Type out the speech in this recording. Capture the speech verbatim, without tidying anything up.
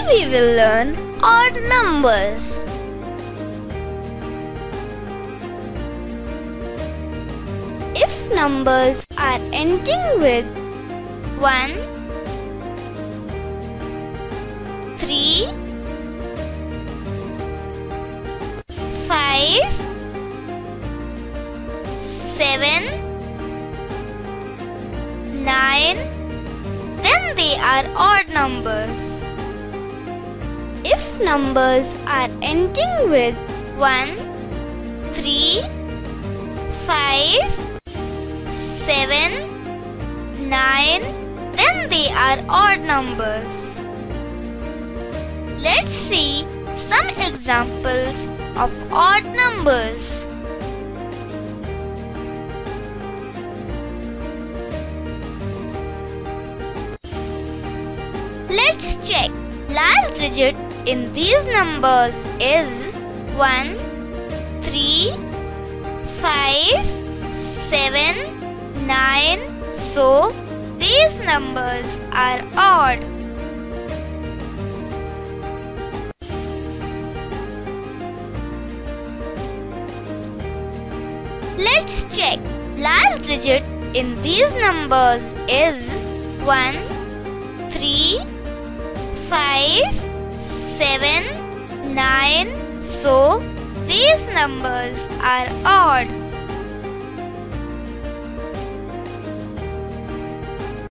we will learn odd numbers. If numbers are ending with one, three, five, seven, nine, then they are odd numbers. If numbers are ending with one, three, five, seven, nine, then they are odd numbers. Let's see some examples of odd numbers. Let's check. Last digit in these numbers is one, three, five, seven, nine. So these numbers are odd. Let's check. Last digit in these numbers is one, three, five, seven, nine. So these numbers are odd.